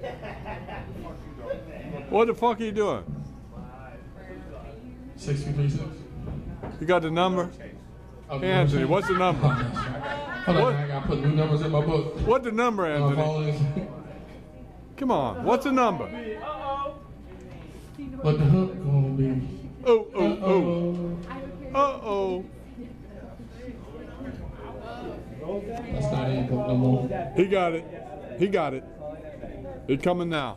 What the fuck are you doing? 6336. You got the number? Oh, Anthony, what's the number? Hold on, I gotta put new numbers in my book. What's the number, My Anthony? phone is. Come on, what's the number? What the hook gonna be? Oh, oh, oh. Uh-oh. That's not in book no more. He got it. He got it. It's coming now.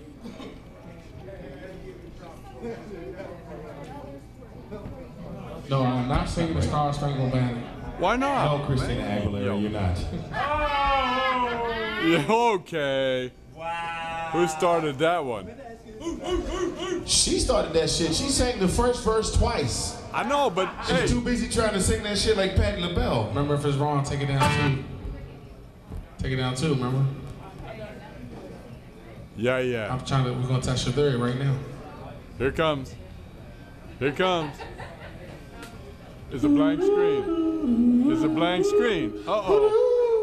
No, I'm not singing the Star Spangled Banner. Why not? No, Christina Aguilera, you're not. Yeah, okay. Wow. Who started that one? She started that shit. She sang the first verse twice. I know, but She's hey, too busy trying to sing that shit like Patti LaBelle. Remember, if it's wrong, take it down too. Take it down too, remember? yeah, yeah. I'm trying to, we're gonna test your theory right now. Here comes. Here comes. It's a blank screen. It's a blank screen. Uh-oh.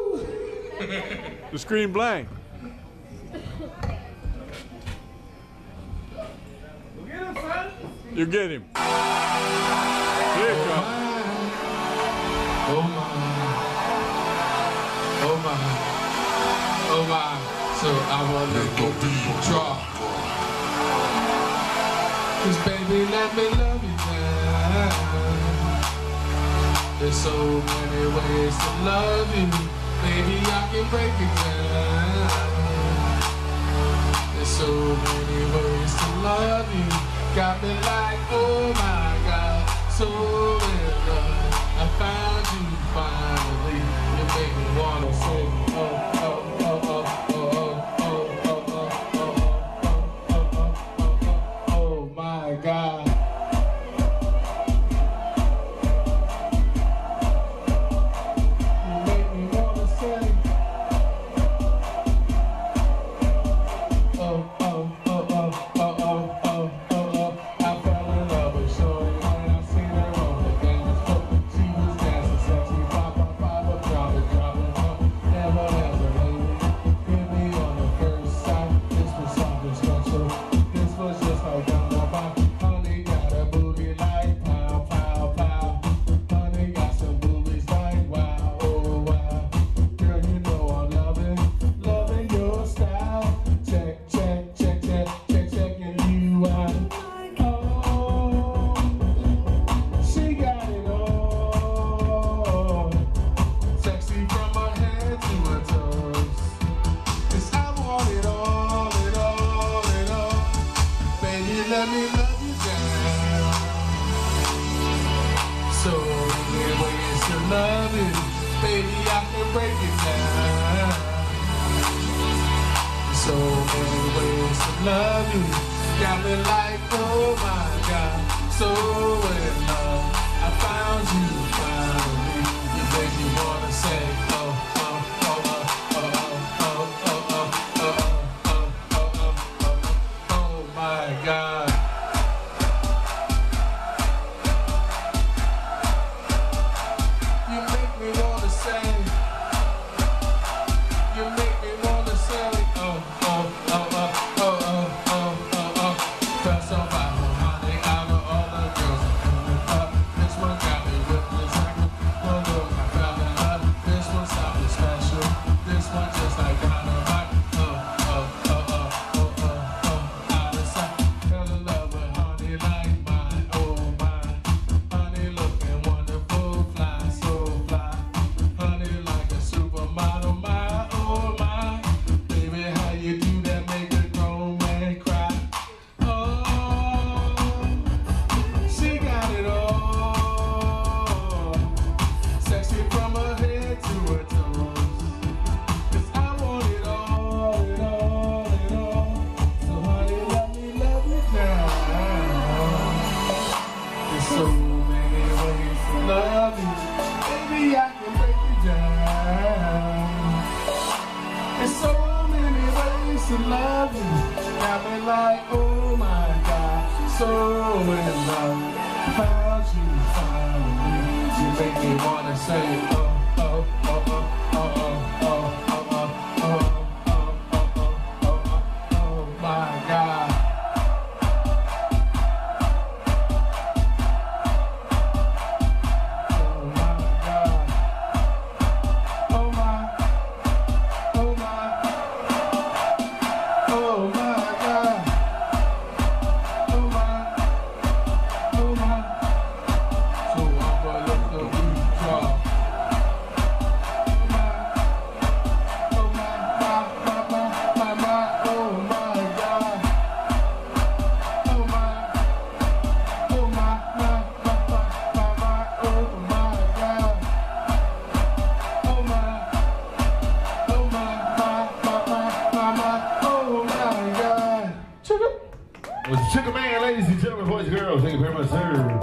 The screen blank. You get him. Here it comes. Oh my. Oh my. Oh my. So I wanna go be your draw. Cause baby, let me love you now. There's so many ways to love you. Baby, I can break it down. There's so many ways to love you. Got me like, oh my God, so in love. I found you finally. You make me wanna say, oh, oh, oh, oh, oh, oh, oh, oh, oh, oh, my God. You make me wanna say, oh, oh, oh, oh, oh, oh, oh, oh. I fell in love with Shorty when I seen her on the dance floor. She was dancing sexy, pop, pop, pop, drop it, never has a lady. Hit me on the first sight. This was something special. This was just like down the back. Honey got a booty like pow, pow, pow. Honey got some boobies like wow, oh wow. Girl, you know I'm loving your style. Check, check, check, check, check, checking you out. Oh, she got it all. Sexy from her head to her toes. 'Cause I want it all, it all, it all. Baby, let me love you down. So many ways to love you. Baby, I can break it down. So many ways to love you. Got me like, oh my God, so in love. I found you finally. You make me wanna say, oh, oh, oh, oh, oh, oh, oh, oh, oh, oh, oh, oh, oh, my God. You make me wanna say, you make me wanna say, oh, oh, oh, oh, oh, oh, oh, oh, oh. Felt so fine, honey, out of all the girls up. This one got me with this record. No, no, I fell in love. This one sounded special. This one just like dynamite. Oh, oh, oh, oh, oh, oh, oh, out of sight. Fell in love with honey like mine, oh my. Honey looking wonderful, fly, so fly. Honey like a supermodel, my, oh my. Baby, how you do that make a grown man cry? Oh, she got it all. Sexy from her head to her toes. 'Cause I want it all, it all, it all. So honey, let me love you now. There's so many ways to love you. Baby, I can break it down. There's so many ways to love you. Got me like, oh my God, so in love. Found you finally. You make me wanna say, oh, oh, oh, oh, oh, oh, oh, oh, oh, oh, oh, oh, oh, Thank you very much, sir.